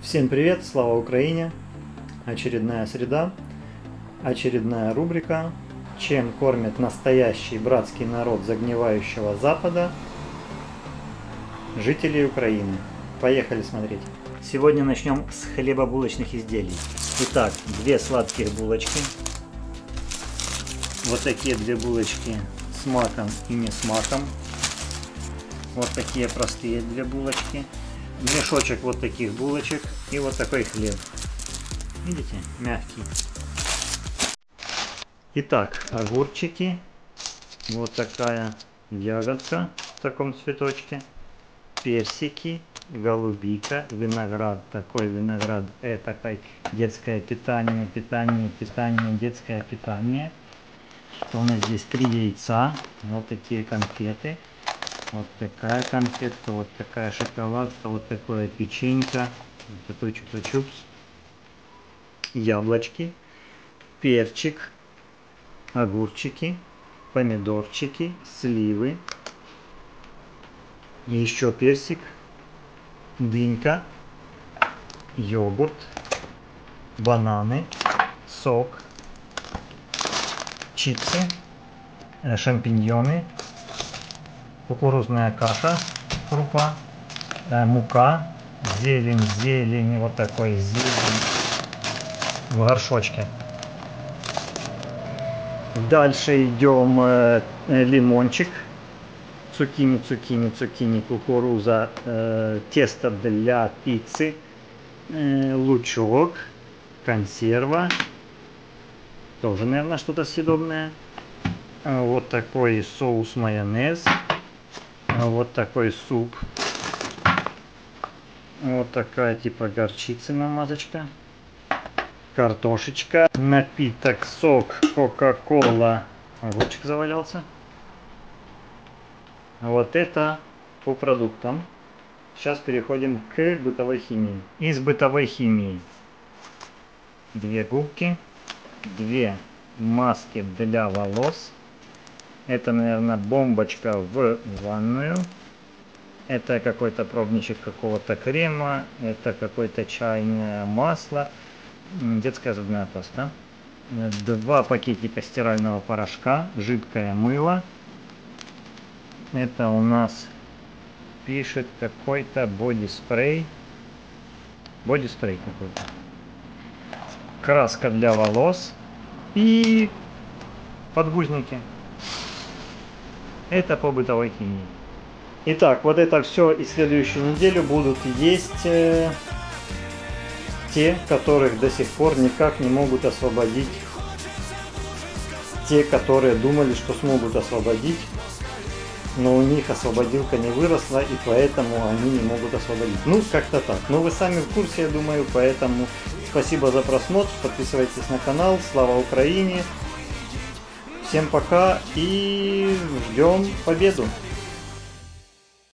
Всем привет, слава Украине! Очередная среда, очередная рубрика «Чем кормят настоящий братский народ загнивающего Запада жителей Украины». Поехали смотреть. Сегодня начнем с хлебобулочных изделий. Итак, две сладких булочки. Вот такие две булочки с маком и не с маком. Вот такие простые две булочки. Мешочек вот таких булочек и вот такой хлеб. Видите, мягкий. Итак, огурчики. Вот такая ягодка в таком цветочке. Персики, голубика, виноград. Такой виноград. Это детское питание, детское питание. Что у нас здесь? 3 яйца. Вот такие конфеты. Вот такая конфетка, вот такая шоколадка, вот такое печенька, вот такой чупа-чупс, яблочки, перчик, огурчики, помидорчики, сливы, еще персик, дынька, йогурт, бананы, сок, чипсы, шампиньоны, кукурузная каша, крупа, мука, зелень, вот такой зелень в горшочке. Дальше идем лимончик, цукини, кукуруза, тесто для пиццы, лучок, консерва, тоже, наверное, что-то съедобное. Вот такой соус майонез. Вот такой суп. Вот такая типа горчицы намазочка. Картошечка. Напиток, сок, кока-кола. Огурчик завалялся. Вот это по продуктам. Сейчас переходим к бытовой химии. Из бытовой химии 2 губки, 2 маски для волос. Это, наверное, бомбочка в ванную. Это какой-то пробничек какого-то крема. Это какое-то чайное масло. Детская зубная паста. 2 пакетика стирального порошка. Жидкое мыло. Это у нас пишет какой-то бодиспрей. Бодиспрей какой-то. Краска для волос. И подгузники. Это по бытовой химии. Итак, вот это все и следующую неделю будут есть те, которых до сих пор никак не могут освободить. Те, которые думали, что смогут освободить, но у них освободилка не выросла, и поэтому они не могут освободить. Ну, как-то так. Но вы сами в курсе, я думаю, поэтому спасибо за просмотр, подписывайтесь на канал, слава Украине! Всем пока и ждем победу!